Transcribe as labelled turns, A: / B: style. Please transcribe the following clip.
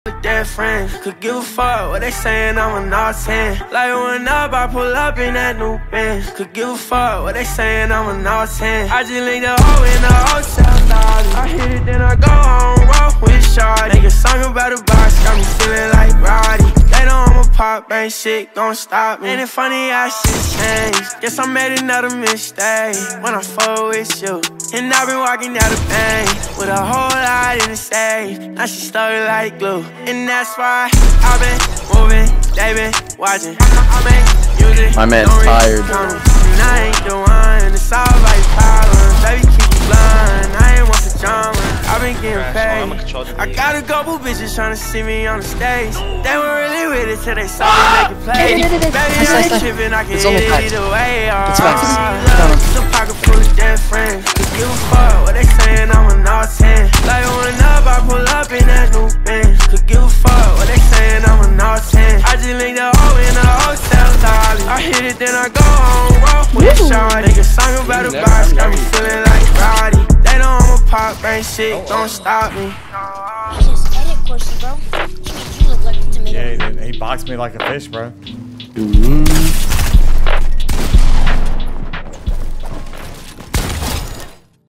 A: with their friends. Could give a fuck what they saying, I'm a not 10. Like when up, I pull up in that new Benz. Could give a fuck what they saying, I'm a not 10. I just linked the hoe in the hotel lobby. I hit it, then I go home, roll with shawty. Make a song about the box, got me feeling like Roddy. They know I'm a pop, ain't shit gon' stop me. Ain't it funny how shit changed? Guess I made another mistake when I fuck with you. And I've been walking out of pain with a whole lot in the stage. Now she stuck like glue, and that's why I've been moving, they been watching. I make music,
B: my man's tired.
A: And I ain't the one, it's all like problems. Baby, keep it blind, I ain't want the drama. I've been getting paid. I got a couple bitches tryna see me on the stage. They weren't really with it till they saw me make it play. Baby, I ain't tripping, I can hit it either way. The pocket full of dead friends. Give a fuck what they saying, I'm a not 10. Like when up, I pull up in that new Benz. Could give a fuck what they saying, I'm a not 10. I just linked the hoe in the hotel lobby. I hit it, then I go home, roll with shawty. Make a song about the box, got me feeling like Roddy. They know I'm a pop, ain't shit gon' stop me.
C: I just edit course, bro. You look like a tomato.
D: Yeah, he boxed me like a fish, bro.